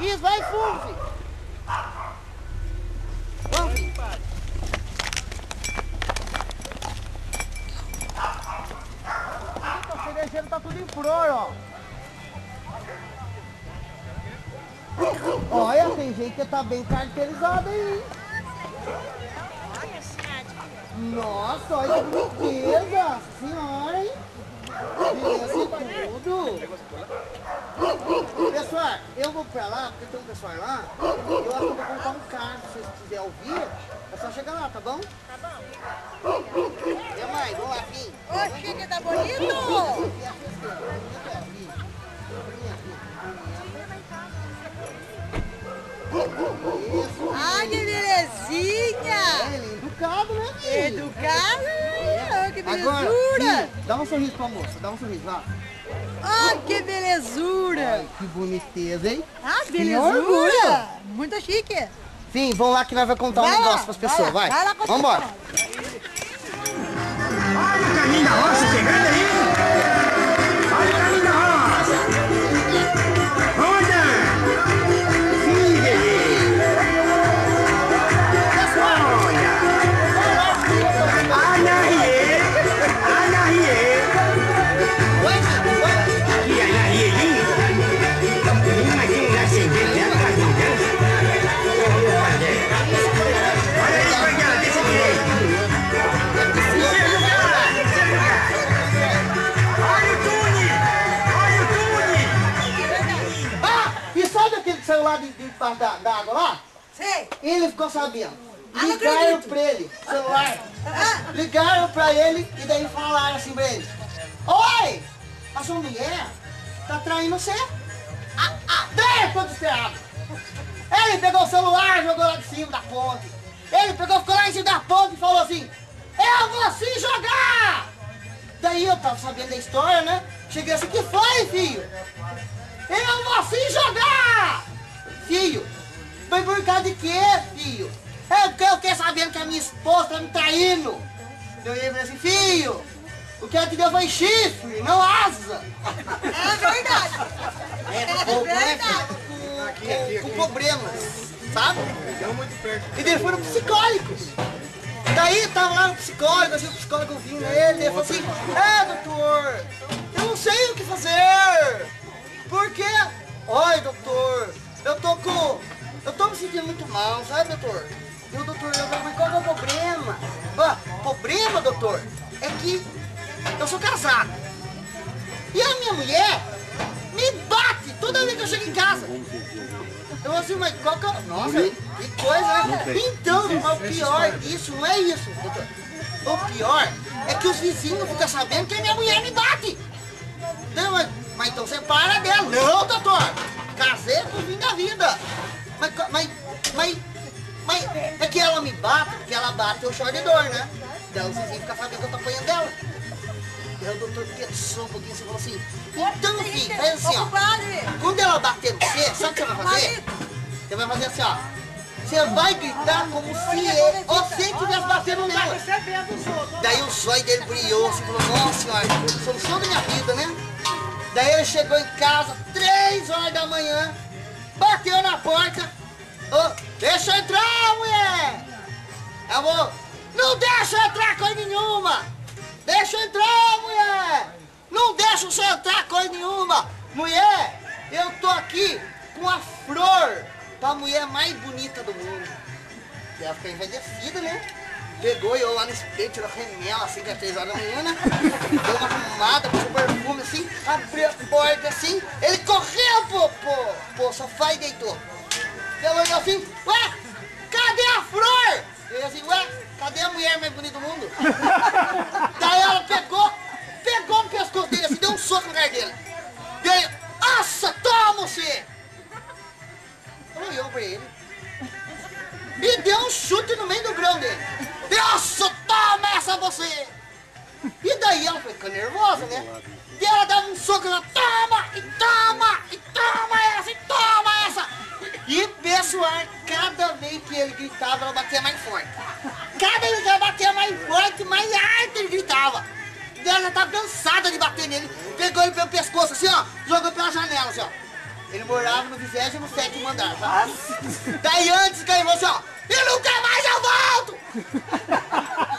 Isso, vai fundo, filho. Vamos, filho. O cerejeiro tá tudo em flor, ó. Olha, tem gente que tá bem caracterizado aí. Nossa, olha que boniteza. Senhora, hein? Beleza e tudo. Pessoal, eu vou pra lá, porque tem um pessoal lá. Eu acho que eu vou colocar um carro, se vocês quiserem ouvir. É só chegar lá, tá bom? Tá bom. E mãe, vamos lá, filho. Oxi, que tá bonito! Ai, que belezinha! É educado, né, filho? Educado! Que Agora, belezura! filho, dá um sorriso pra moça, dá um sorriso lá. Ah, que belezura! Ai, que boniteza, hein? Ah, Que orgulho. belezura! Muito chique! Sim, vamos lá que nós vamos contar um Vai lá, negócio pras pessoas, vai. Vai lá, conta. Vambora. Olha o caminho da roça chegando aí! Olha o caminho da roça! Roda! Siga aí! Olha! Anahie! Anahie! Aqui é Anahie linda! Aqui um lugar secreto, é atrás do ganso! Olha aí, Banguela, desse direito! E sabe aquele celular de debaixo da água lá? Sei! Ele ficou sabendo. não Ligaram acredito. pra ele, celular. Ligaram pra ele e daí falaram assim pra ele: oi, a sua mulher tá traindo você. Daí foi desesperado. Ele pegou o celular, jogou lá de cima da ponte. Ele pegou, ficou lá em cima da ponte e falou assim: eu vou se jogar! Daí eu tava sabendo da história, né? Cheguei assim: que foi, filho? Eu vou se jogar! Filho, foi por causa de quê, filho? É porque eu fiquei sabendo que a minha esposa tá me traindo. Eu falei assim: filho, o que ela te deu foi chifre, não asa. É verdade! Com problemas, sabe? E daí foram psicólogos. Daí tava lá no psicólogo, assim, o psicólogo vindo nele, ele falou assim: doutor, eu não sei o que fazer. Por quê? Oi, doutor, eu tô me sentindo muito mal, sabe, doutor? E o doutor, mas qual que é o problema? O problema, doutor, é que eu sou casado. E a minha mulher me bate toda vez que eu chego em casa. Eu assim, mas qual que é? Nossa, que coisa, né? Então, mas o pior disso não é isso, doutor. O pior é que os vizinhos ficam sabendo que a minha mulher me bate. Não, mas então você para dela. Não, doutor. Casei pro fim da vida. Mas é que ela me bate, porque ela bate, eu choro de dor, né? Daí os vizinhos ficam sabendo que eu tô apanhando dela. Daí o doutor pensou um pouquinho assim e falou assim: então, filho, faz assim, ó. Quando ela bater no você, sabe o que você vai fazer? Você vai fazer assim, ó. Você vai gritar como se você estivesse batendo nela. Daí o zóio dele brilhou, assim, falou: nossa senhora, solução da minha vida, né? Daí ele chegou em casa, 3 horas da manhã, bateu na porta. Deixa eu entrar, mulher! Eu vou: não deixa eu entrar coisa nenhuma! Deixa eu entrar, mulher! Não deixa você entrar coisa nenhuma! Mulher, eu tô aqui com a flor pra mulher mais bonita do mundo. E ela ficou envelhecida, né? Pegou eu lá no espelho, tirou a remela assim, que é 3 horas da manhã, né? Deu uma arrumada, com o perfume assim, abriu a porta assim, ele correu pro sofá e deitou. Ela olhou assim: ué, cadê a flor? Ele assim: ué, cadê a mulher mais bonita do mundo? Daí ela pegou no pescoço dele assim, deu um soco na cara dele. E aí: nossa, toma você! Ela olhou pra ele e deu um chute no meio do grão dele. Nossa, toma essa você! E daí ela foi ficando nervosa, né? E ela dava um soco, ela: toma, e toma, e toma essa, e toma essa! E pessoal, cada vez que ele gritava, ela batia mais forte. Cada vez que ela batia mais forte, mais alto ele gritava. E ela já tava cansada de bater nele. Pegou ele pelo pescoço assim, ó, jogou pela janela assim, ó. Ele morava no 27º andar, tá? Daí antes que ele falou assim, ó, e nunca mais eu volto!